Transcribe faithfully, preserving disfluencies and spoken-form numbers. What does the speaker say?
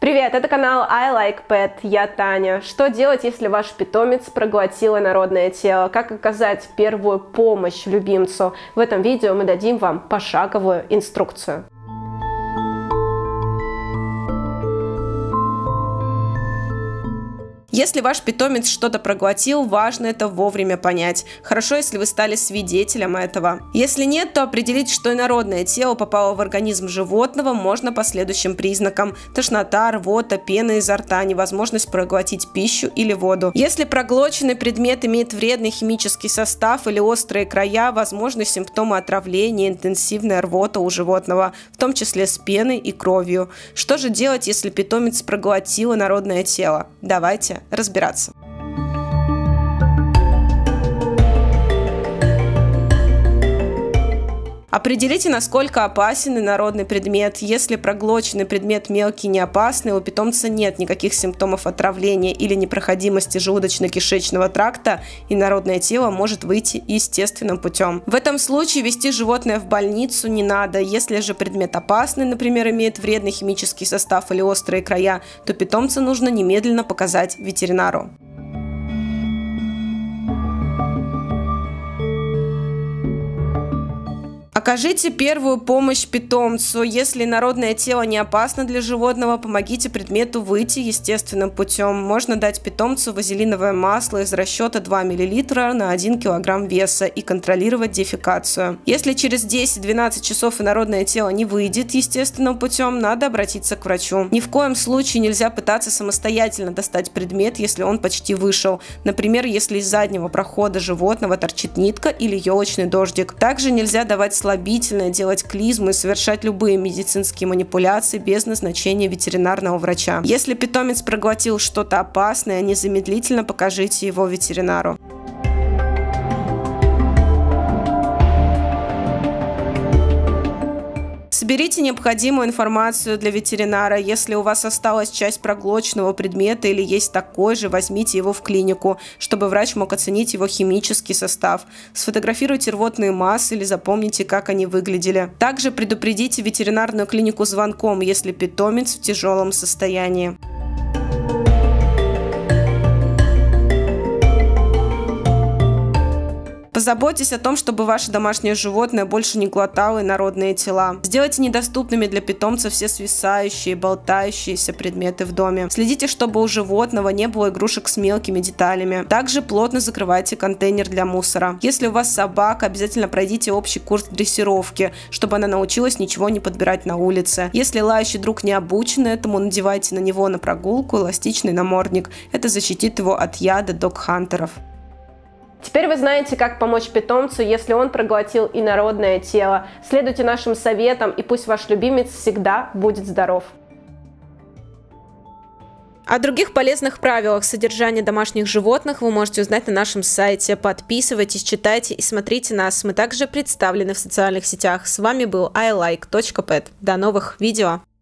Привет, это канал I Like Pet, я Таня. Что делать, если ваш питомец проглотил инородное тело? Как оказать первую помощь любимцу? В этом видео мы дадим вам пошаговую инструкцию. Если ваш питомец что-то проглотил, важно это вовремя понять. Хорошо, если вы стали свидетелем этого. Если нет, то определить, что инородное тело попало в организм животного, можно по следующим признакам: тошнота, рвота, пена изо рта, невозможность проглотить пищу или воду. Если проглоченный предмет имеет вредный химический состав или острые края, возможны симптомы отравления, интенсивная рвота у животного, в том числе с пеной и кровью. Что же делать, если питомец проглотил инородное тело? Давайте разбираться. Определите, насколько опасен инородный предмет. Если проглоченный предмет мелкий и не опасный, у питомца нет никаких симптомов отравления или непроходимости желудочно-кишечного тракта, инородное тело может выйти естественным путем. В этом случае вести животное в больницу не надо. Если же предмет опасный, например, имеет вредный химический состав или острые края, то питомца нужно немедленно показать ветеринару. Окажите первую помощь питомцу. Если инородное тело не опасно для животного, помогите предмету выйти естественным путем. Можно дать питомцу вазелиновое масло из расчета два миллилитра на один килограмм веса и контролировать дефекацию. Если через десять-двенадцать часов инородное тело не выйдет естественным путем, надо обратиться к врачу. Ни в коем случае нельзя пытаться самостоятельно достать предмет, если он почти вышел. Например, если из заднего прохода животного торчит нитка или елочный дождик. Также нельзя давать слабительное, делать клизму и совершать любые медицинские манипуляции без назначения ветеринарного врача. Если питомец проглотил что-то опасное, незамедлительно покажите его ветеринару. Соберите необходимую информацию для ветеринара. Если у вас осталась часть проглоченного предмета или есть такой же, возьмите его в клинику, чтобы врач мог оценить его химический состав. Сфотографируйте рвотные массы или запомните, как они выглядели. Также предупредите ветеринарную клинику звонком, если питомец в тяжелом состоянии. Позаботьтесь о том, чтобы ваше домашнее животное больше не глотало инородные тела. Сделайте недоступными для питомца все свисающие, болтающиеся предметы в доме. Следите, чтобы у животного не было игрушек с мелкими деталями. Также плотно закрывайте контейнер для мусора. Если у вас собака, обязательно пройдите общий курс дрессировки, чтобы она научилась ничего не подбирать на улице. Если лающий друг не обучен этому, надевайте на него на прогулку эластичный намордник. Это защитит его от яда дог-хантеров. Теперь вы знаете, как помочь питомцу, если он проглотил инородное тело. Следуйте нашим советам, и пусть ваш любимец всегда будет здоров. О других полезных правилах содержания домашних животных вы можете узнать на нашем сайте. Подписывайтесь, читайте и смотрите нас. Мы также представлены в социальных сетях. С вами был ай лайк точка пэт. До новых видео!